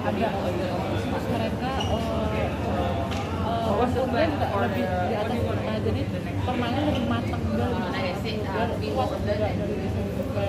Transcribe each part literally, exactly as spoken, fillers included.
ada terus mereka waktunya juga lebih di atas nah, jadi permainan lebih matang juga lebih lebih kuat juga dari juga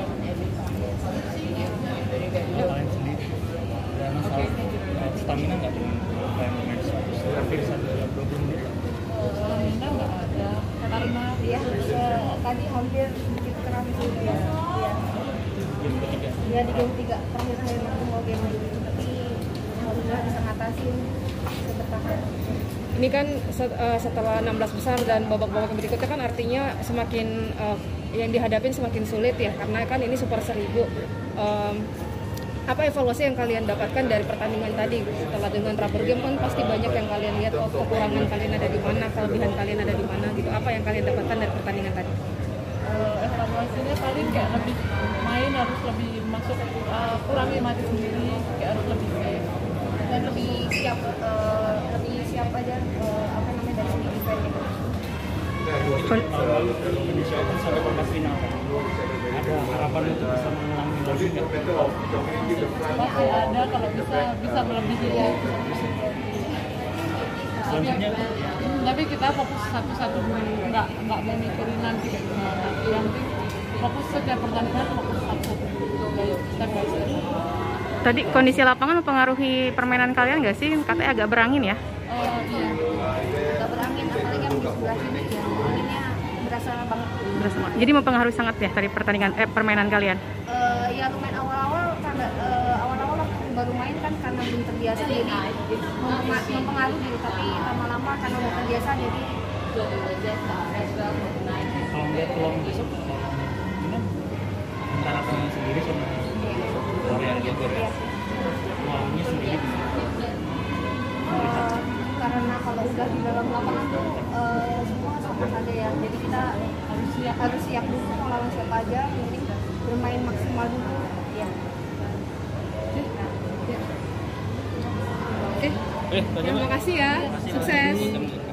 kalian sendiri ada masalah stamina nggak dengan kayak main terakhir satu jam dua puluh menit? Stamina nggak ada karena ya tadi hampir sedikit keram sih ya. Game ketiga. Ya di game tiga terakhir saya mau game itu tapi alhamdulillah bisa ngatasin bertahan. Ini kan setelah enam belas besar dan babak-babak berikutnya kan artinya semakin uh, yang dihadapin semakin sulit ya karena kan ini Super Seribu. Um, apa evaluasi yang kalian dapatkan dari pertandingan tadi setelah dengan rubber game kan pasti banyak yang kalian lihat oh kekurangan kalian ada di mana, kelebihan kalian ada di mana gitu. Apa yang kalian dapatkan dari pertandingan tadi? Uh, evaluasinya paling kayak lebih main harus lebih masuk uh, kurangi mati sendiri kayak harus lebih safe dan lebih siap uh, lebih siap aja uh, apa namanya dari segi defense gitu. Kalau Indonesia kan sampai perempat final kan, ada harapan untuk bisa mengulangi lagi nggak? Masih ada kalau bisa bisa melebihi ya. Selanjutnya, tapi kita fokus satu-satu dulu, nggak nggak mau mikirin nanti kayak gimana. Yang penting fokus setiap pertandingan fokus satu-satu dulu, step by step. Tadi kondisi lapangan mempengaruhi permainan kalian nggak sih? Katanya agak berangin ya? Oh iya. Agak berangin apalagi yang di sebelah sini ya anginnya berasa banget. Berasa banget. Jadi mempengaruhi sangat ya dari pertandingan eh permainan kalian? Uh, ya lumayan awal-awal karena uh, awal-awal waktu baru main kan karena belum terbiasa jadi mem- mempengaruhi tapi lama-lama karena udah terbiasa jadi kalau lihat peluang besok, gimana? Antara pemain sendiri sama Korea Bogor ya, peluangnya sendiri gimana? uh, karena kalau udah di dalam lapangan tuh uh, semua sama saja ya jadi kita harus siap harus siap dulu mau lawan siapa aja penting bermain maksimal dulu ya. Oke, terima kasih ya, sukses.